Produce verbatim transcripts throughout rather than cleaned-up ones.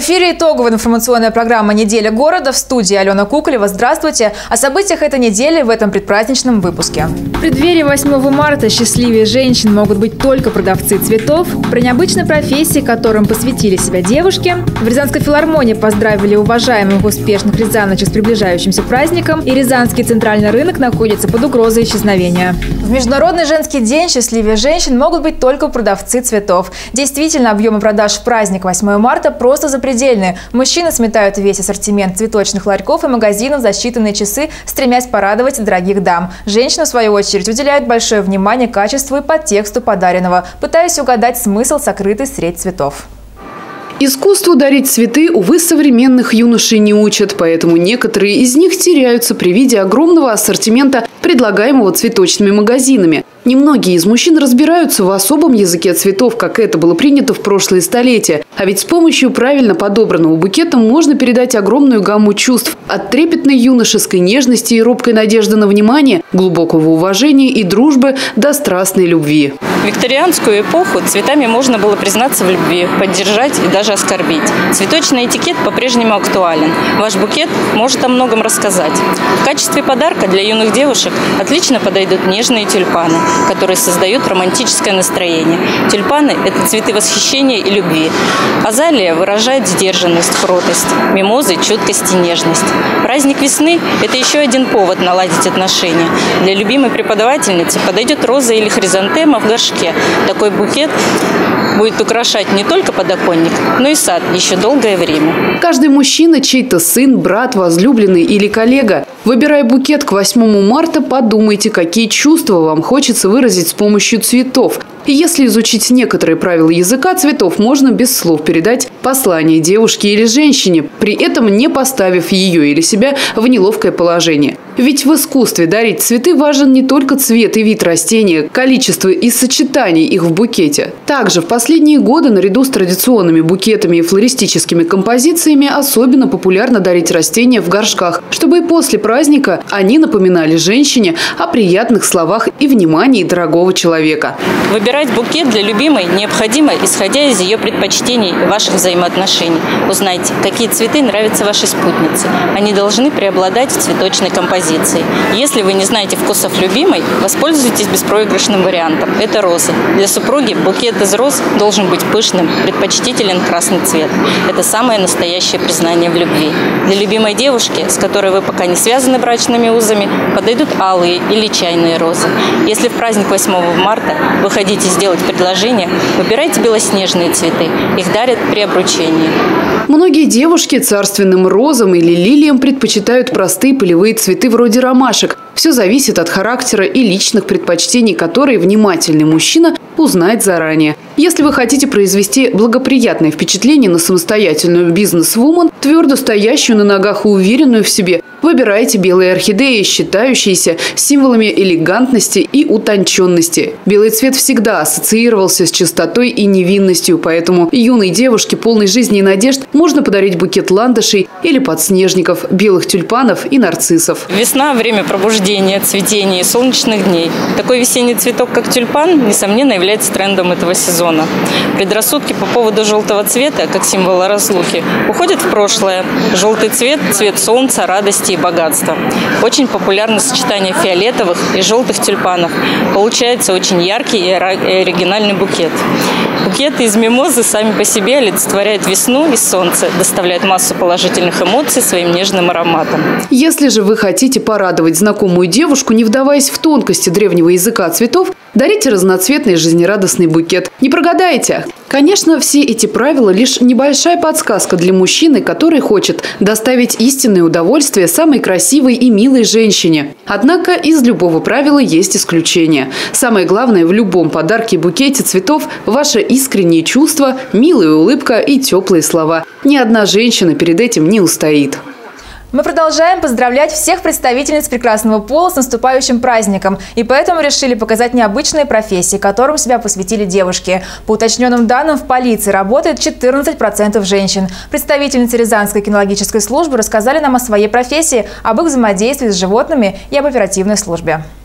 эфире итоговая информационная программа «Неделя города». В студии Алена Куколева. Здравствуйте. О событиях этой недели в этом предпраздничном выпуске. В преддверии восьмого марта счастливее женщин могут быть только продавцы цветов. Про необычные профессии, которым посвятили себя девушки. В Рязанской филармонии поздравили уважаемых успешных рязаночек с приближающимся праздником. И Рязанский центральный рынок находится под угрозой исчезновения. В Международный женский день счастливее женщин могут быть только продавцы цветов. Действительно, объемы продаж в праздник восьмого марта просто запредельные. Мужчины сметают весь ассортимент цветочных ларьков и магазинов за считанные часы, стремясь порадовать дорогих дам. Женщины, в свою очередь, уделяют большое внимание качеству и подтексту подаренного, пытаясь угадать смысл, сокрытый средь цветов. Искусству дарить цветы, увы, современных юношей не учат, поэтому некоторые из них теряются при виде огромного ассортимента, предлагаемого цветочными магазинами. Немногие из мужчин разбираются в особом языке цветов, как это было принято в прошлые столетия. А ведь с помощью правильно подобранного букета можно передать огромную гамму чувств. От трепетной юношеской нежности и робкой надежды на внимание, глубокого уважения и дружбы до страстной любви. В викторианскую эпоху цветами можно было признаться в любви, поддержать и даже оскорбить. Цветочный этикет по-прежнему актуален. Ваш букет может о многом рассказать. В качестве подарка для юных девушек отлично подойдут нежные тюльпаны, которые создают романтическое настроение. Тюльпаны – это цветы восхищения и любви. Азалия выражает сдержанность, кротость. Мимозы – чуткость и нежность. Праздник весны – это еще один повод наладить отношения. Для любимой преподавательницы подойдет роза или хризантема в горшке. Такой букет будет украшать не только подоконник, но и сад еще долгое время. Каждый мужчина – чей-то сын, брат, возлюбленный или коллега. Выбирая букет к восьмому марта, подумайте, какие чувства вам хочется выразить с помощью цветов. И если изучить некоторые правила языка цветов, можно без слов передать послание девушке или женщине, при этом не поставив ее или себя в неловкое положение. Ведь в искусстве дарить цветы важен не только цвет и вид растения, количество и сочетание их в букете. Также в последние годы наряду с традиционными букетами и флористическими композициями особенно популярно дарить растения в горшках, чтобы и после праздника они напоминали женщине о приятных словах и внимании дорогого человека. Выбирать букет для любимой необходимо, исходя из ее предпочтений и ваших взаимоотношений. Узнайте, какие цветы нравятся вашей спутнице. Они должны преобладать в цветочной композиции. Если вы не знаете вкусов любимой, воспользуйтесь беспроигрышным вариантом. Это розы. Для супруги букет из роз должен быть пышным, предпочтителен красный цвет. Это самое настоящее признание в любви. Для любимой девушки, с которой вы пока не связаны брачными узами, подойдут алые или чайные розы. Если в праздник восьмого марта вы хотите сделать предложение, выбирайте белоснежные цветы. Их дарят при обручении. Многие девушки царственным розам или лилиям предпочитают простые полевые цветы вроде ромашек. Все зависит от характера и личных предпочтений, которые внимательный мужчина узнает заранее. Если вы хотите произвести благоприятное впечатление на самостоятельную бизнес-вумен, твердо стоящую на ногах и уверенную в себе, выбирайте белые орхидеи, считающиеся символами элегантности и утонченности. Белый цвет всегда ассоциировался с чистотой и невинностью, поэтому юной девушке, полной жизни и надежд, можно подарить букет ландышей или подснежников, белых тюльпанов и нарциссов. Весна – время пробуждения, цветения и солнечных дней. Такой весенний цветок, как тюльпан, несомненно, является трендом этого сезона. Предрассудки по поводу желтого цвета, как символа разлуки, уходят в прошлое. Желтый цвет – цвет солнца, радости и богатства. Очень популярно сочетание фиолетовых и желтых тюльпанов. Получается очень яркий и оригинальный букет. Букеты из мимозы сами по себе олицетворяют весну и солнце, доставляют массу положительных эмоций своим нежным ароматом. Если же вы хотите порадовать знакомую девушку, не вдаваясь в тонкости древнего языка цветов, дарите разноцветный жизнерадостный букет. Не прогадаете! Конечно, все эти правила – лишь небольшая подсказка для мужчины, который хочет доставить истинное удовольствие самой красивой и милой женщине. Однако из любого правила есть исключение. Самое главное в любом подарке и букете цветов – ваше искреннее чувство, милая улыбка и теплые слова. Ни одна женщина перед этим не устоит. Мы продолжаем поздравлять всех представительниц прекрасного пола с наступающим праздником. И поэтому решили показать необычные профессии, которым себя посвятили девушки. По уточненным данным, в полиции работает четырнадцать процентов женщин. Представительницы Рязанской кинологической службы рассказали нам о своей профессии, об их взаимодействии с животными и об оперативной службе.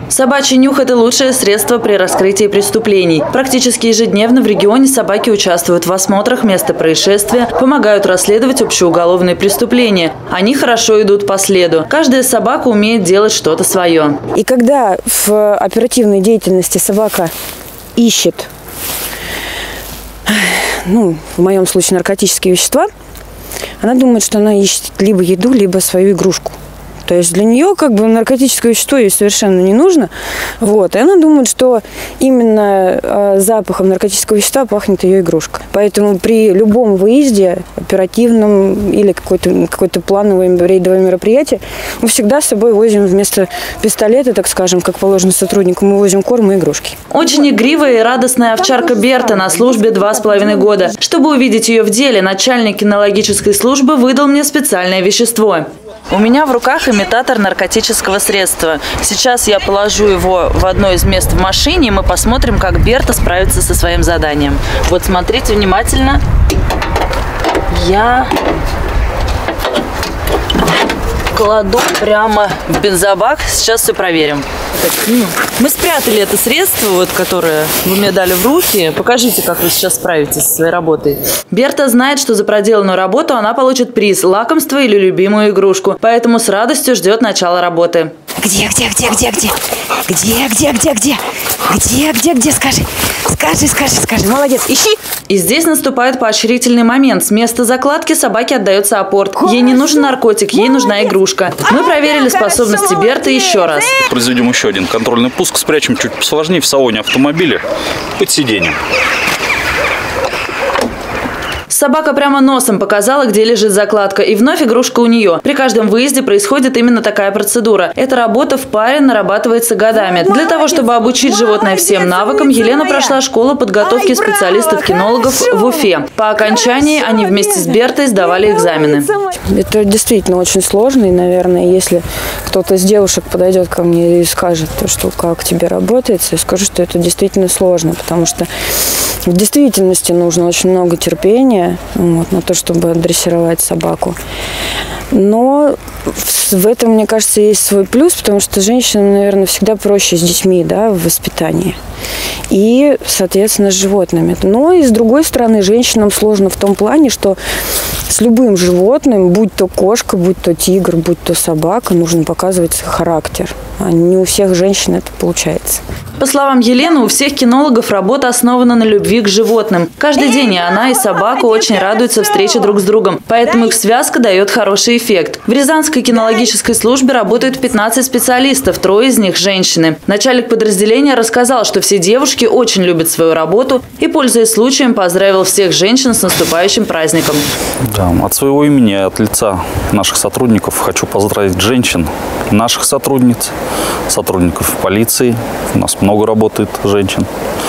Собачий нюх – это лучшее средство при раскрытии преступлений. Практически ежедневно в регионе собаки участвуют в осмотрах места происшествия, помогают расследовать общеуголовные преступления. Они хорошо идут по следу. Каждая собака умеет делать что-то свое. И когда в оперативной деятельности собака ищет, ну, в моем случае наркотические вещества, она думает, что она ищет либо еду, либо свою игрушку. То есть для нее как бы наркотическое вещество ей совершенно не нужно. Вот. И она думает, что именно э, запахом наркотического вещества пахнет ее игрушка. Поэтому при любом выезде, оперативном или какое-то какое-то плановое рейдовое мероприятие, мы всегда с собой возим вместо пистолета, так скажем, как положено сотруднику, мы возим корм и игрушки. Очень игривая и радостная овчарка Берта на службе два с половиной года. Чтобы увидеть ее в деле, начальник кинологической службы выдал мне специальное вещество. У меня в руках имитатор наркотического средства. Сейчас я положу его в одно из мест в машине, и мы посмотрим, как Берта справится со своим заданием. Вот смотрите внимательно. Я кладу прямо в бензобак. Сейчас все проверим. Так, ну, мы спрятали это средство, вот, которое вы мне дали в руки. Покажите, как вы сейчас справитесь со своей работой. Берта знает, что за проделанную работу она получит приз, лакомство или любимую игрушку. Поэтому с радостью ждет начала работы. Где, где, где, где, где? Где, где, где, где? Где, где, где? Скажи, скажи, скажи, скажи. Молодец, ищи. И здесь наступает поощрительный момент. С места закладки собаке отдается апорт. Ей не нужен наркотик, ей нужна игрушка. Мы проверили способности Берты еще раз. Произведем еще один контрольный пуск. Спрячем чуть посложнее в салоне автомобиля под сиденьем. Собака прямо носом показала, где лежит закладка, и вновь игрушка у нее. При каждом выезде происходит именно такая процедура. Эта работа в паре нарабатывается годами. Для того, чтобы обучить животное всем навыкам, Елена прошла школу подготовки специалистов-кинологов в Уфе. По окончании они вместе с Бертой сдавали экзамены. Это действительно очень сложно, и, наверное, если кто-то из девушек подойдет ко мне и скажет, что как тебе работает, я скажу, что это действительно сложно, потому что в действительности нужно очень много терпения вот, на то, чтобы дрессировать собаку. Но в этом, мне кажется, есть свой плюс, потому что женщинам, наверное, всегда проще с детьми, да, в воспитании. И, соответственно, с животными. Но и с другой стороны, женщинам сложно в том плане, что с любым животным, будь то кошка, будь то тигр, будь то собака, нужно показывать характер. А не у всех женщин это получается. По словам Елены, у всех кинологов работа основана на любви к животным. Каждый день и она, и собака очень радуются встрече друг с другом. Поэтому их связка дает хороший эффект. В Рязанской кинологической службе работают пятнадцать специалистов, трое из них – женщины. Начальник подразделения рассказал, что все девушки очень любят свою работу и, пользуясь случаем, поздравил всех женщин с наступающим праздником. Да, от своего имени, от лица наших сотрудников хочу поздравить женщин, наших сотрудниц, сотрудников полиции. У нас много работает женщин.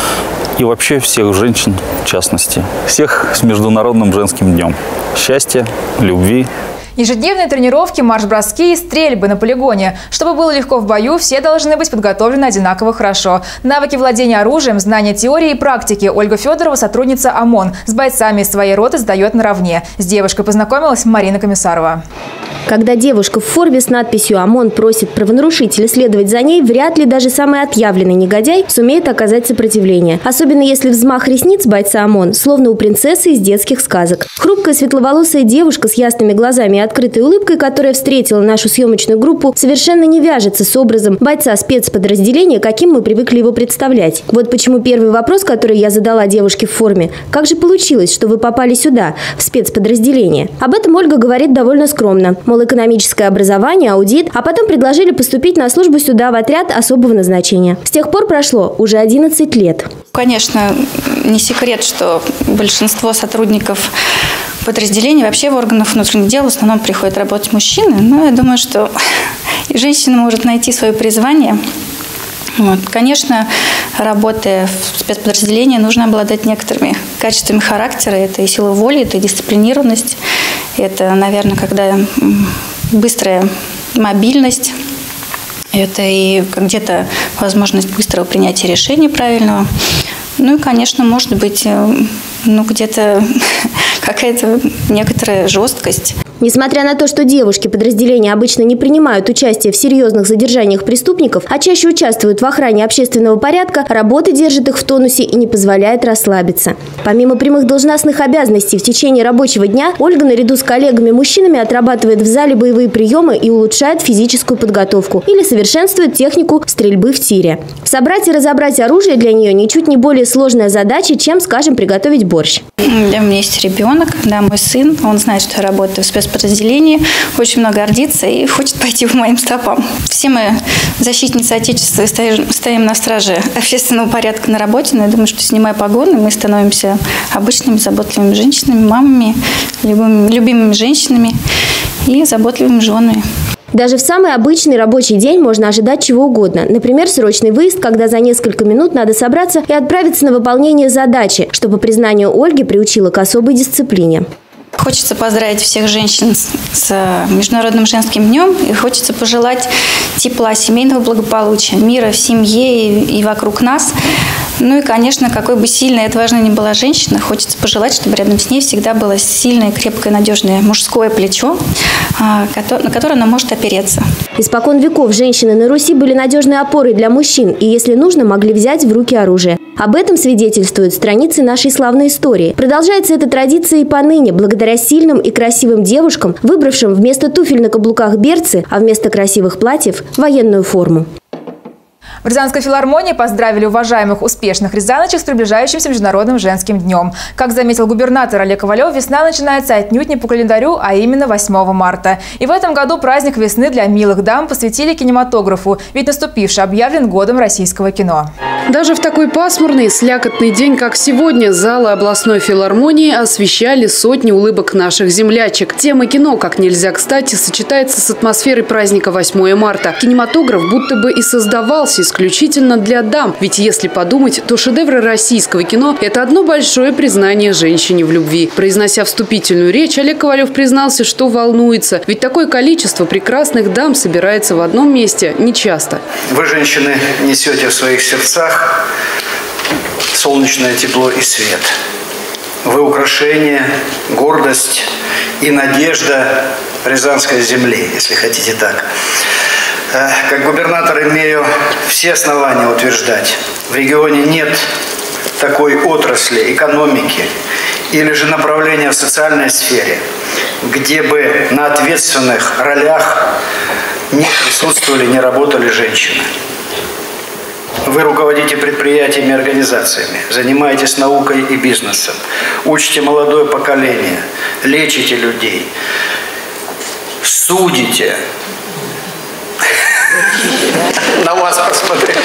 И вообще всех женщин, в частности. Всех с Международным женским днем. Счастья, любви. Ежедневные тренировки, марш-броски и стрельбы на полигоне. Чтобы было легко в бою, все должны быть подготовлены одинаково хорошо. Навыки владения оружием, знания теории и практики. Ольга Федорова, сотрудница ОМОН. С бойцами из своей роты сдает наравне. С девушкой познакомилась Марина Комиссарова. Когда девушка в форме с надписью «ОМОН» просит правонарушителя следовать за ней, вряд ли даже самый отъявленный негодяй сумеет оказать сопротивление. Особенно если взмах ресниц бойца ОМОН, словно у принцессы из детских сказок. Хрупкая светловолосая девушка с ясными глазами и открытой улыбкой, которая встретила нашу съемочную группу, совершенно не вяжется с образом бойца спецподразделения, каким мы привыкли его представлять. Вот почему первый вопрос, который я задала девушке в форме: «Как же получилось, что вы попали сюда, в спецподразделение?» Об этом Ольга говорит довольно скромно. Мол, экономическое образование, аудит, а потом предложили поступить на службу сюда в отряд особого назначения. С тех пор прошло уже одиннадцать лет. Конечно, не секрет, что большинство сотрудников подразделений, вообще в органах внутренних дел в основном приходят работать мужчины. Но я думаю, что и женщина может найти свое призвание. Вот. Конечно, работая в спецподразделении, нужно обладать некоторыми качествами характера. Это и сила воли, это и дисциплинированность. Это, наверное, когда быстрая мобильность. Это и где-то возможность быстрого принятия решения правильного. Ну и, конечно, может быть, ну, где-то какая-то некоторая жесткость. Несмотря на то, что девушки подразделения обычно не принимают участие в серьезных задержаниях преступников, а чаще участвуют в охране общественного порядка, работа держит их в тонусе и не позволяет расслабиться. Помимо прямых должностных обязанностей в течение рабочего дня, Ольга наряду с коллегами-мужчинами отрабатывает в зале боевые приемы и улучшает физическую подготовку или совершенствует технику стрельбы в тире. Собрать и разобрать оружие для нее ничуть не более сложная задача, чем, скажем, приготовить борщ. У меня есть ребенок, да, мой сын, он знает, что я работаю в спецподразделении, очень много гордится и хочет пойти по моим стопам. Все мы защитницы Отечества, стоим, стоим на страже общественного порядка на работе, но я думаю, что, снимая погоны, мы становимся обычными заботливыми женщинами, мамами, любимыми, любимыми женщинами и заботливыми женами. Даже в самый обычный рабочий день можно ожидать чего угодно. Например, срочный выезд, когда за несколько минут надо собраться и отправиться на выполнение задачи, что, по признанию Ольги, приучило к особой дисциплине. Хочется поздравить всех женщин с Международным женским днем и хочется пожелать тепла, семейного благополучия, мира в семье и вокруг нас. Ну и, конечно, какой бы сильной и отважной ни была женщина, хочется пожелать, чтобы рядом с ней всегда было сильное, крепкое, надежное мужское плечо, на которое она может опереться. Испокон веков женщины на Руси были надежной опорой для мужчин и, если нужно, могли взять в руки оружие. Об этом свидетельствуют страницы нашей славной истории. Продолжается эта традиция и поныне, благодаря сильным и красивым девушкам, выбравшим вместо туфель на каблуках берцы, а вместо красивых платьев – военную форму. В Рязанской филармонии поздравили уважаемых успешных рязаночек с приближающимся Международным женским днем. Как заметил губернатор Олег Ковалев, весна начинается отнюдь не по календарю, а именно восьмого марта. И в этом году праздник весны для милых дам посвятили кинематографу, ведь наступивший объявлен годом российского кино. Даже в такой пасмурный, слякотный день, как сегодня, залы областной филармонии освещали сотни улыбок наших землячек. Тема кино, как нельзя кстати, сочетается с атмосферой праздника восьмого марта. Кинематограф будто бы и создавался исключительно для дам. Ведь если подумать, то шедевры российского кино – это одно большое признание женщине в любви. Произнося вступительную речь, Олег Ковалев признался, что волнуется. Ведь такое количество прекрасных дам собирается в одном месте нечасто. Вы, женщины, несете в своих сердцах солнечное тепло и свет. Вы украшение, гордость и надежда Рязанской земли, если хотите так. Как губернатор имею все основания утверждать, в регионе нет такой отрасли экономики или же направления в социальной сфере, где бы на ответственных ролях не присутствовали, не работали женщины. Вы руководите предприятиями и организациями, занимаетесь наукой и бизнесом, учите молодое поколение, лечите людей, судите. На вас посмотрел.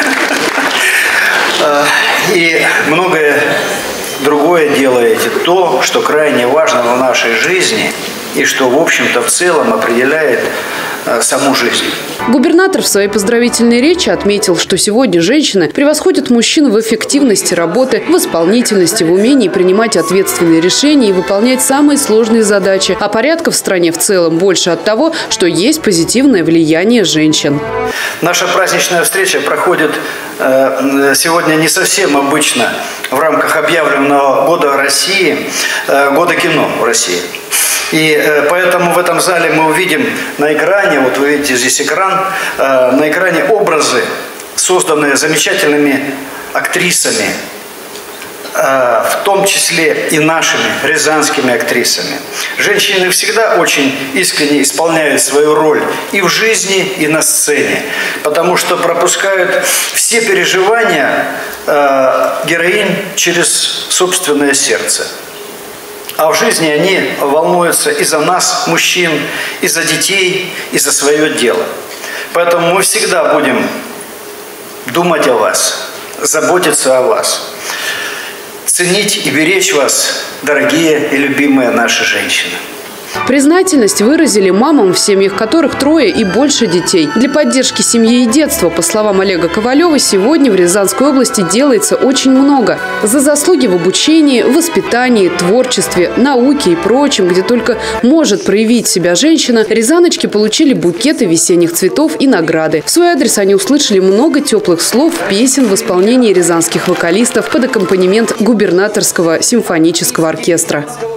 И многое другое делаете. То, что крайне важно в нашей жизни и что, в общем-то, в целом определяет саму жизнь. Губернатор в своей поздравительной речи отметил, что сегодня женщины превосходят мужчин в эффективности работы, в исполнительности, в умении принимать ответственные решения и выполнять самые сложные задачи. А порядка в стране в целом больше от того, что есть позитивное влияние женщин. Наша праздничная встреча проходит э, сегодня не совсем обычно в рамках объявленного года России, э, года кино в России. И э, поэтому в этом зале мы увидим на экране, вот вы видите здесь экран, э, на экране образы, созданные замечательными актрисами, э, в том числе и нашими рязанскими актрисами. Женщины всегда очень искренне исполняют свою роль и в жизни, и на сцене, потому что пропускают все переживания э, героинь через собственное сердце. А в жизни они волнуются и за нас, мужчин, и за детей, и за свое дело. Поэтому мы всегда будем думать о вас, заботиться о вас, ценить и беречь вас, дорогие и любимые наши женщины. Признательность выразили мамам, в семьях которых трое и больше детей. Для поддержки семьи и детства, по словам Олега Ковалева, сегодня в Рязанской области делается очень много. За заслуги в обучении, воспитании, творчестве, науке и прочем, где только может проявить себя женщина, рязаночки получили букеты весенних цветов и награды. В свой адрес они услышали много теплых слов, песен в исполнении рязанских вокалистов под аккомпанемент губернаторского симфонического оркестра.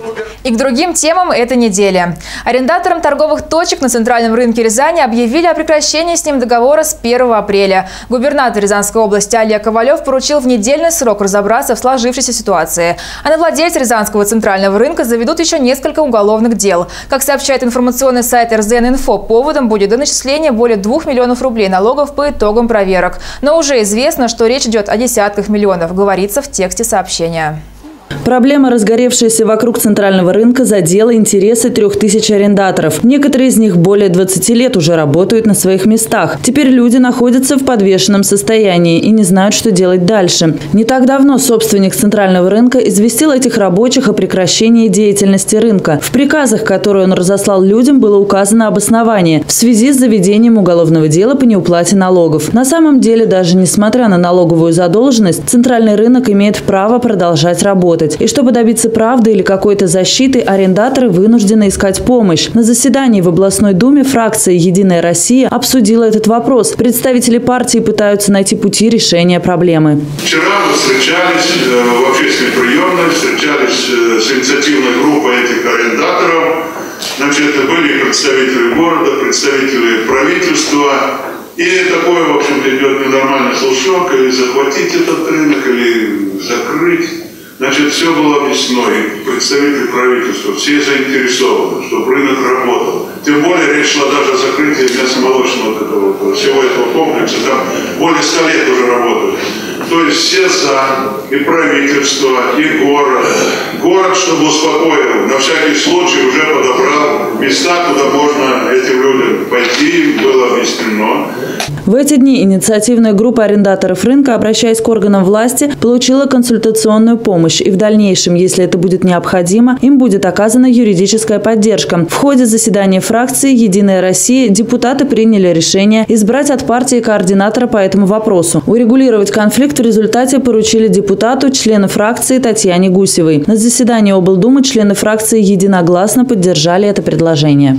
И к другим темам этой недели. Арендаторам торговых точек на центральном рынке Рязани объявили о прекращении с ним договора с первого апреля. Губернатор Рязанской области Олег Ковалев поручил в недельный срок разобраться в сложившейся ситуации. А на владельца Рязанского центрального рынка заведут еще несколько уголовных дел. Как сообщает информационный сайт эр зэ эн инфо, поводом будет до начисления более двух миллионов рублей налогов по итогам проверок. Но уже известно, что речь идет о десятках миллионов, говорится в тексте сообщения. Проблема, разгоревшаяся вокруг центрального рынка, задела интересы трех тысяч арендаторов. Некоторые из них более двадцати лет уже работают на своих местах. Теперь люди находятся в подвешенном состоянии и не знают, что делать дальше. Не так давно собственник центрального рынка известил этих рабочих о прекращении деятельности рынка. В приказах, которые он разослал людям, было указано обоснование в связи с заведением уголовного дела по неуплате налогов. На самом деле, даже несмотря на налоговую задолженность, центральный рынок имеет право продолжать работать. И чтобы добиться правды или какой-то защиты, арендаторы вынуждены искать помощь. На заседании в областной думе фракция «Единая Россия» обсудила этот вопрос. Представители партии пытаются найти пути решения проблемы. Вчера мы встречались в общественной приемной, встречались с инициативной группой этих арендаторов. Значит, были представители города, представители правительства. И такое, в общем-то, идет ненормальный слушок, или захватить этот рынок, или закрыть. Значит, все было объяснено, и представители правительства, все заинтересованы, чтобы рынок работал. Тем более речь шла даже о закрытии мясомолочного этого, всего этого комплекса, там более ста лет уже работают. То есть все за, и правительство, и город. Город, чтобы успокоил, на всякий случай уже подобрал места, куда можно этим людям пойти, было объяснено. В эти дни инициативная группа арендаторов рынка, обращаясь к органам власти, получила консультационную помощь. И в дальнейшем, если это будет необходимо, им будет оказана юридическая поддержка. В ходе заседания фракции «Единая Россия» депутаты приняли решение избрать от партии координатора по этому вопросу. Урегулировать конфликт в результате поручили депутату, члену фракции Татьяне Гусевой. На заседании облдумы члены фракции единогласно поддержали это предложение.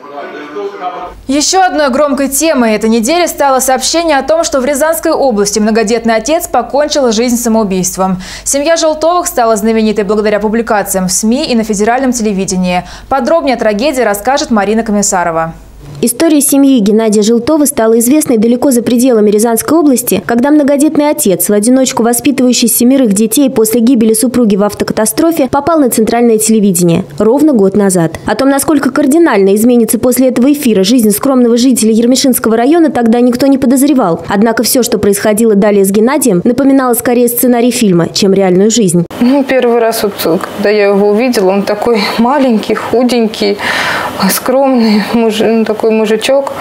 Еще одной громкой темой этой недели стало сообщение о том, что в Рязанской области многодетный отец покончил жизнь самоубийством. Семья Желтовых стала знаменитой благодаря публикациям в СМИ и на федеральном телевидении. Подробнее о трагедии расскажет Марина Комиссарова. История семьи Геннадия Желтова стала известной далеко за пределами Рязанской области, когда многодетный отец, в одиночку воспитывающий семерых детей после гибели супруги в автокатастрофе, попал на центральное телевидение ровно год назад. О том, насколько кардинально изменится после этого эфира жизнь скромного жителя Ермешинского района, тогда никто не подозревал. Однако все, что происходило далее с Геннадием, напоминало скорее сценарий фильма, чем реальную жизнь. Ну, первый раз, вот, когда я его увидела, он такой маленький, худенький, скромный, муж, ну, такой мужичок.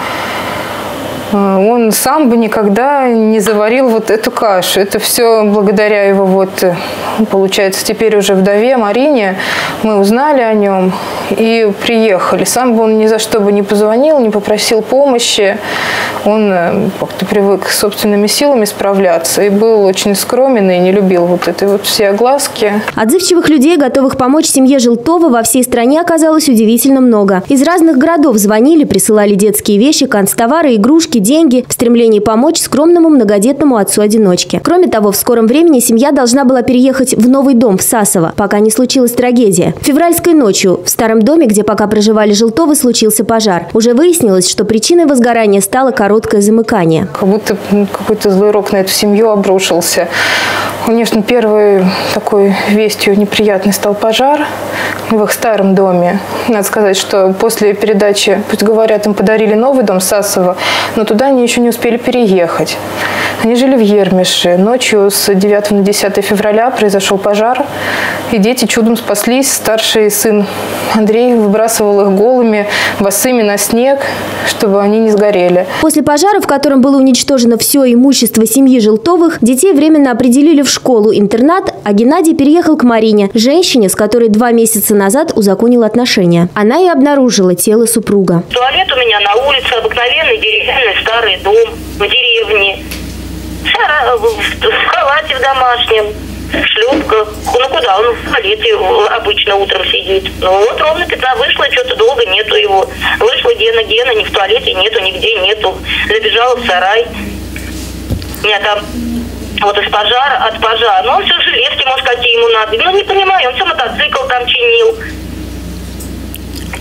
Он сам бы никогда не заварил вот эту кашу. Это все благодаря его, вот, получается, теперь уже вдове Марине. Мы узнали о нем и приехали. Сам бы он ни за что бы не позвонил, не попросил помощи. Он как-то привык собственными силами справляться и был очень скромен и не любил вот этой вот все огласки. Отзывчивых людей, готовых помочь семье Желтова, во всей стране оказалось удивительно много. Из разных городов звонили, присылали детские вещи, канцтовары, игрушки, деньги в стремлении помочь скромному многодетному отцу-одиночке. Кроме того, в скором времени семья должна была переехать в новый дом в Сасово, пока не случилась трагедия. Февральской ночью в старом доме, где пока проживали Желтовы, случился пожар. Уже выяснилось, что причиной возгорания стало короткое замыкание. Как будто какой-то злой рок на эту семью обрушился. Конечно, первой такой вестью неприятной стал пожар в их старом доме. Надо сказать, что после передачи, пусть говорят, им подарили новый дом в Сасово, но туда они еще не успели переехать. Они жили в Ермеше. Ночью с девятого на десятое февраля произошел пожар, и дети чудом спаслись. Старший сын Андрей выбрасывал их голыми, босыми на снег, чтобы они не сгорели. После пожара, в котором было уничтожено все имущество семьи Желтовых, детей временно определили в школу-интернат, а Геннадий переехал к Марине, женщине, с которой два месяца назад узаконил отношения. Она и обнаружила тело супруга. Туалет у меня на улице, обыкновенный деревянный старый дом в деревне. Шара, в халате в домашнем, в шлепках. Ну куда? Он в халате обычно утром сидит. Ну вот ровно пятна вышла, что-то долго нету его. Вышла Гена, Гена, ни в туалете нету, нигде нету. Забежала в сарай. Меня там вот из пожара, от пожара. Ну он все железки, может, какие ему надо. Ну не понимаю, он все мотоцикл там чинил.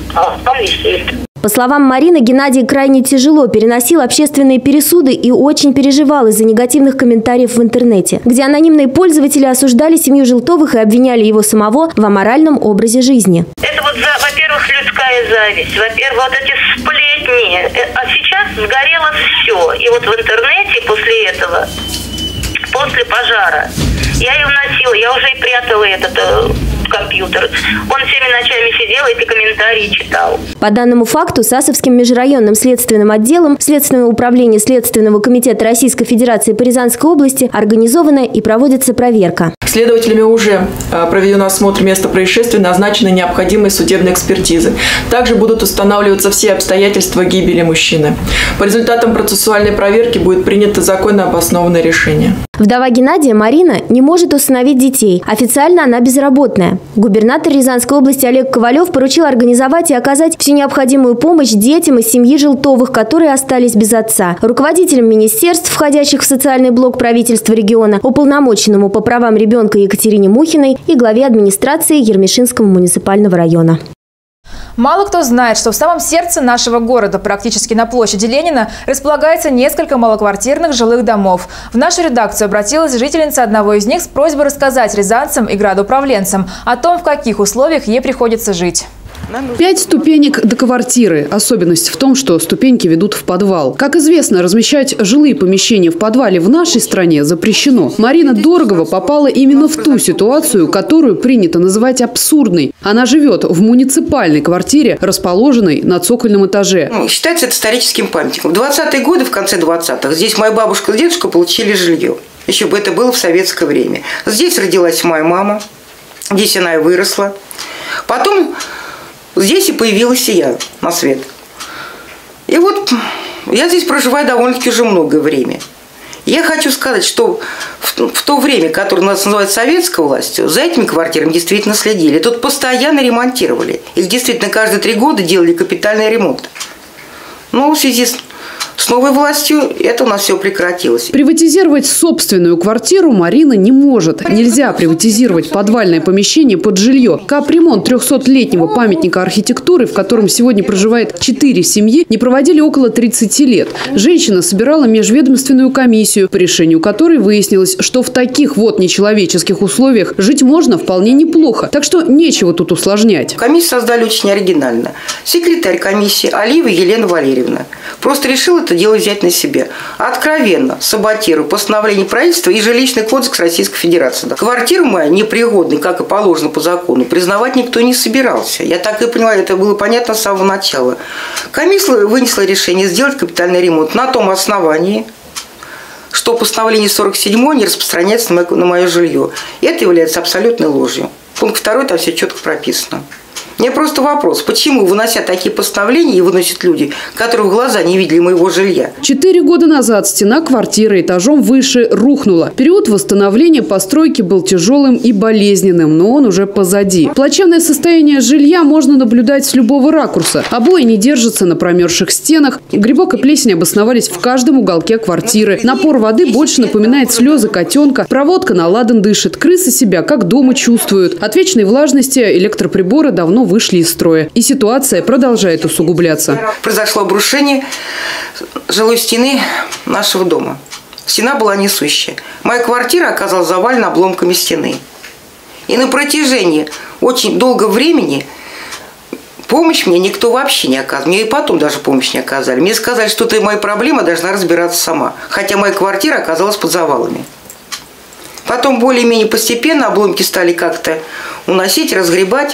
а он висит. По словам Марины, Геннадий крайне тяжело переносил общественные пересуды и очень переживал из-за негативных комментариев в интернете, где анонимные пользователи осуждали семью Желтовых и обвиняли его самого в аморальном образе жизни. Это вот, во-первых, людская зависть, во-первых, вот эти сплетни. А сейчас сгорело все. И вот в интернете после этого, после пожара, я ее вносила, я уже и прятала этот компьютер. Он всеми ночами сидел, эти комментарии читал. По данному факту Сасовским межрайонным следственным отделом Следственного управления Следственного комитета Российской Федерации по Рязанской области организована и проводится проверка. Следователями уже проведен осмотр места происшествия, назначены необходимые судебные экспертизы. Также будут устанавливаться все обстоятельства гибели мужчины. По результатам процессуальной проверки будет принято законно обоснованное решение. Вдова Геннадия Марина не может усыновить детей. Официально она безработная. Губернатор Рязанской области Олег Ковалев поручил организовать и оказать всю необходимую помощь детям из семьи Желтовых, которые остались без отца. Руководителям министерств, входящих в социальный блок правительства региона, уполномоченному по правам ребенка Екатерине Мухиной и главе администрации Ермешинского муниципального района. Мало кто знает, что в самом сердце нашего города, практически на площади Ленина, располагается несколько малоквартирных жилых домов. В нашу редакцию обратилась жительница одного из них с просьбой рассказать рязанцам и градоуправленцам о том, в каких условиях ей приходится жить. Пять ступенек до квартиры. Особенность в том, что ступеньки ведут в подвал. Как известно, размещать жилые помещения в подвале в нашей стране запрещено. Марина Дорогова попала именно в ту ситуацию, которую принято называть абсурдной. Она живет в муниципальной квартире, расположенной на цокольном этаже. Ну, считается это историческим памятником. В двадцатые годы, в конце двадцатых, здесь моя бабушка и дедушка получили жилье. Еще бы это было в советское время. Здесь родилась моя мама, здесь она и выросла. Потом здесь и появилась и я на свет. И вот я здесь проживаю довольно-таки уже многое время. Я хочу сказать, что в, в то время, которое у нас называют советской властью, за этими квартирами действительно следили. Тут постоянно ремонтировали. Их действительно каждые три года делали капитальный ремонт. Но в связи с С новой властью это у нас все прекратилось. Приватизировать собственную квартиру Марина не может. Нельзя приватизировать подвальное помещение под жилье. Капремонт трехсотлетнего памятника архитектуры, в котором сегодня проживает четыре семьи, не проводили около тридцати лет. Женщина собирала межведомственную комиссию, по решению которой выяснилось, что в таких вот нечеловеческих условиях жить можно вполне неплохо. Так что нечего тут усложнять. Комиссию создали очень оригинально. Секретарь комиссии Алиева Елена Валерьевна просто решила это дело взять на себя. Откровенно саботируя постановление правительства и жилищный кодекс Российской Федерации. Квартиру мою непригодной, как и положено по закону, признавать никто не собирался. Я так и поняла, это было понятно с самого начала. Комиссия вынесла решение сделать капитальный ремонт на том основании, что постановление сорок седьмое не распространяется на мое, на мое жилье. И это является абсолютной ложью. Пункт второй, там все четко прописано. Мне просто вопрос, почему, вынося такие постановления, и выносят люди, которые в глаза не видели моего жилья? Четыре года назад стена квартиры этажом выше рухнула. Период восстановления постройки был тяжелым и болезненным, но он уже позади. Плачевное состояние жилья можно наблюдать с любого ракурса. Обои не держатся на промерзших стенах. Грибок и плесень обосновались в каждом уголке квартиры. Напор воды больше напоминает слезы котенка. Проводка на ладан дышит. Крысы себя как дома чувствуют. От вечной влажности электроприборы давно вышли из строя. И ситуация продолжает усугубляться. Произошло обрушение жилой стены нашего дома. Стена была несущая. Моя квартира оказалась завалена обломками стены. И на протяжении очень долгого времени помощь мне никто вообще не оказывал. Мне и потом даже помощь не оказали. Мне сказали, что это моя проблема, должна разбираться сама. Хотя моя квартира оказалась под завалами. Потом более-менее постепенно обломки стали как-то уносить, разгребать.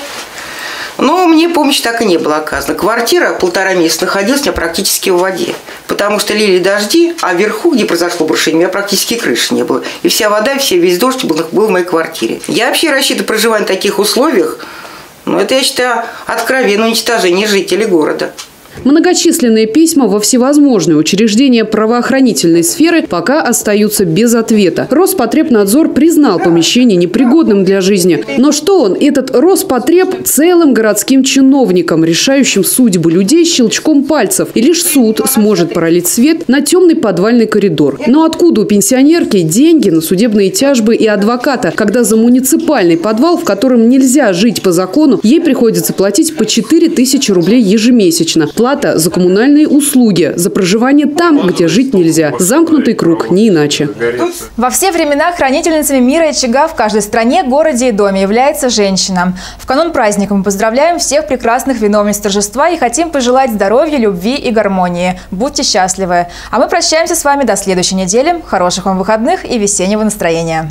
Но мне помощи так и не было оказана. Квартира полтора месяца находилась у меня практически в воде. Потому что лили дожди, а вверху, где произошло обрушение, у меня практически крыши не было. И вся вода, все, весь дождь был, был в моей квартире. Я вообще рассчитываю проживание в таких условиях. Но это, я считаю, откровенное уничтожение жителей города. Многочисленные письма во всевозможные учреждения правоохранительной сферы пока остаются без ответа. Роспотребнадзор признал помещение непригодным для жизни. Но что он, этот Роспотреб, целым городским чиновником, решающим судьбы людей щелчком пальцев? И лишь суд сможет пролить свет на темный подвальный коридор. Но откуда у пенсионерки деньги на судебные тяжбы и адвоката, когда за муниципальный подвал, в котором нельзя жить по закону, ей приходится платить по четыре тысячи рублей ежемесячно? Плата за коммунальные услуги, за проживание там, где жить нельзя. Замкнутый круг, не иначе. Во все времена хранительницами мира и очага в каждой стране, городе и доме является женщина. В канун праздника мы поздравляем всех прекрасных виновниц торжества и хотим пожелать здоровья, любви и гармонии. Будьте счастливы. А мы прощаемся с вами до следующей недели. Хороших вам выходных и весеннего настроения.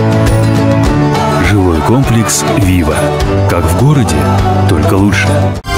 Комплекс «Вива». Как в городе, только лучше.